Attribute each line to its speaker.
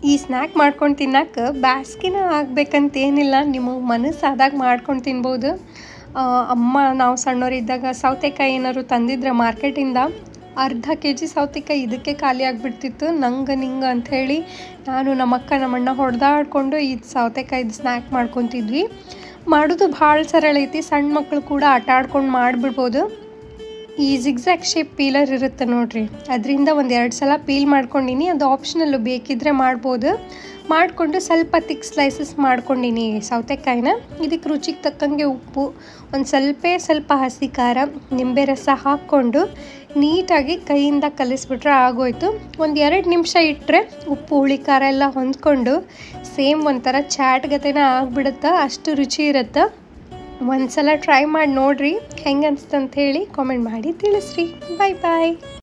Speaker 1: ಈ ಸ್ನ್ಯಾಕ್ ಮಾಡ್ಕೊಂಡು ತಿನ್ನಕ್ಕೆ ಬ್ಯಾಸ್ಗಿನ ಆಗಬೇಕಂತೇನಿಲ್ಲ, ನಿಮಗೆ ಮನಸ್ಸಾದಾಗ ಮಾಡ್ಕೊಂಡು ತಿನ್ಬೋದು. ಅಮ್ಮ ನಾವು ಸಣ್ಣವರಿದ್ದಾಗ ಸೌತೆಕಾಯಿ ಏನಾದ್ರು ತಂದಿದ್ರೆ ಮಾರ್ಕೆಟಿಂದ ಅರ್ಧ kg ಸೌತೆಕಾಯಿ ಇದಕ್ಕೆ ಖಾಲಿ ಆಗಿಬಿಡ್ತಿತ್ತು. ನಂಗೆ ನಿಂಗೆ ಅಂಥೇಳಿ ನಾನು ನಮ್ಮಕ್ಕ ನಮ್ಮಣ್ಣ ಹೊಡೆದಾಡ್ಕೊಂಡು ಈ ಸೌತೆಕಾಯಿದು ಸ್ನ್ಯಾಕ್ ಮಾಡ್ಕೊತಿದ್ವಿ. ಮಾಡೋದು ಭಾಳ ಸರಳ ಐತಿ, ಸಣ್ಣ ಮಕ್ಕಳು ಕೂಡ ಆಟ ಆಡ್ಕೊಂಡು ಮಾಡಿಬಿಡ್ಬೋದು. ಈ ಜಿಗ್ಜ್ಯಾಗ್ ಶೇಪ್ ಪೀಲರ್ ಇರುತ್ತೆ ನೋಡ್ರಿ, ಅದರಿಂದ ಒಂದೆರಡು ಸಲ ಪೀಲ್ ಮಾಡ್ಕೊಂಡಿನಿ. ಅದು ಆಪ್ಷನಲ್ಲು, ಬೇಕಿದ್ದರೆ ಮಾಡ್ಬೋದು. ಮಾಡಿಕೊಂಡು ಸ್ವಲ್ಪ ತಿಕ್ ಸ್ಲೈಸಸ್ ಮಾಡ್ಕೊಂಡಿನಿ ಸೌತೆಕಾಯಿನ. ಇದಕ್ಕೆ ರುಚಿಗೆ ತಕ್ಕಂಗೆ ಉಪ್ಪು, ಒಂದು ಸ್ವಲ್ಪ ಹಸಿ ಖಾರ, ನಿಂಬೆ ರಸ ಹಾಕ್ಕೊಂಡು ನೀಟಾಗಿ ಕೈಯಿಂದ ಕಲಿಸ್ಬಿಟ್ರೆ ಆಗೋಯ್ತು. ಒಂದು 2 ನಿಮಿಷ ಇಟ್ಟರೆ ಉಪ್ಪು ಹುಳಿ ಖಾರ ಎಲ್ಲ ಹೊಂದ್ಕೊಂಡು ಸೇಮ್ ಒಂಥರ ಚಾಟ್ ಗತೆನ ಆಗಿಬಿಡುತ್ತೆ. ಅಷ್ಟು ರುಚಿ ಇರುತ್ತೆ. ಒಂದ್ಸಲ ಟ್ರೈ ಮಾಡಿ ನೋಡಿರಿ, ಹೆಂಗೆ ಅನಿಸ್ತಂತ ಹೇಳಿ ಕಾಮೆಂಟ್ ಮಾಡಿ ತಿಳಿಸ್ರಿ. ಬಾಯ್ ಬಾಯ್.